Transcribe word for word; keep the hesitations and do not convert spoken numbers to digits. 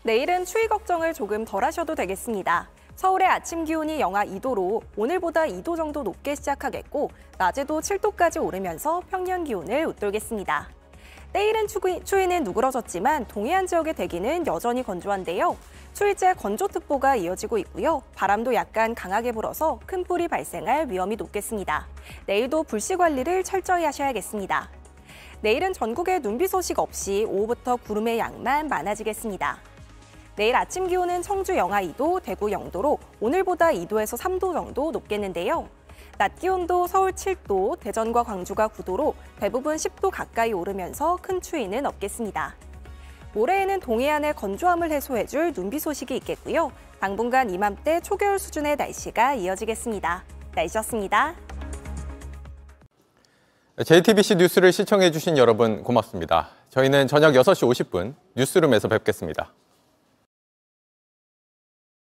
내일은 추위 걱정을 조금 덜 하셔도 되겠습니다. 서울의 아침 기온이 영하 이 도로 오늘보다 이 도 정도 높게 시작하겠고 낮에도 칠 도까지 오르면서 평년 기온을 웃돌겠습니다. 내일은 추위, 추위는 누그러졌지만 동해안 지역의 대기는 여전히 건조한데요. 추위째 건조특보가 이어지고 있고요. 바람도 약간 강하게 불어서 큰 불이 발생할 위험이 높겠습니다. 내일도 불씨 관리를 철저히 하셔야겠습니다. 내일은 전국에 눈비 소식 없이 오후부터 구름의 양만 많아지겠습니다. 내일 아침 기온은 청주 영하 이 도, 대구 영 도로 오늘보다 이 도에서 삼 도 정도 높겠는데요. 낮 기온도 서울 칠 도, 대전과 광주가 구 도로 대부분 십 도 가까이 오르면서 큰 추위는 없겠습니다. 모레에는 동해안의 건조함을 해소해줄 눈비 소식이 있겠고요. 당분간 이맘때 초겨울 수준의 날씨가 이어지겠습니다. 날씨였습니다. 제이티비씨 뉴스를 시청해주신 여러분 고맙습니다. 저희는 저녁 여섯 시 오십 분 뉴스룸에서 뵙겠습니다.